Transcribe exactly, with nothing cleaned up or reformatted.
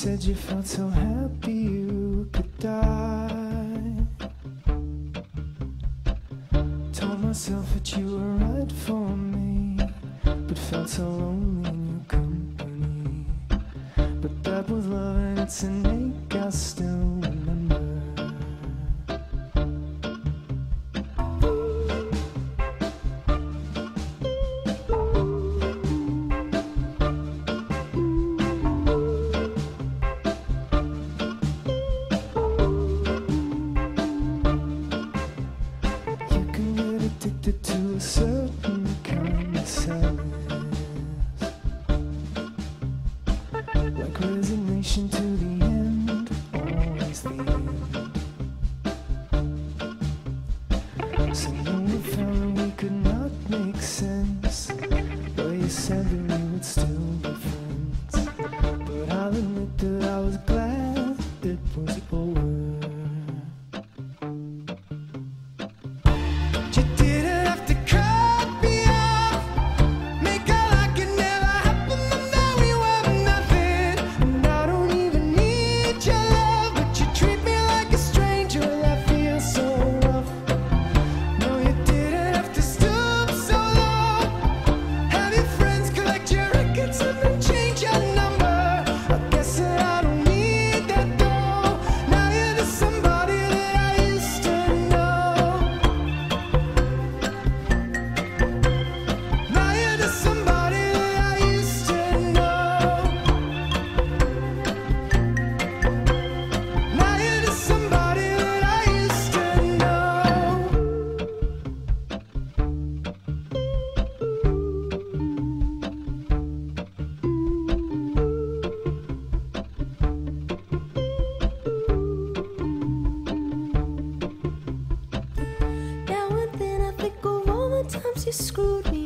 said you felt so happy you could die. Told myself that you were right for me, but felt so lonely in your company. But that was love and it's an ache I still remember. Addicted to a certain kind of sadness, like resignation to the end, always the end. So when we found we could not make sense, well, you said that we would still be friends. But I'll admit that I was glad it was over. Times you screwed me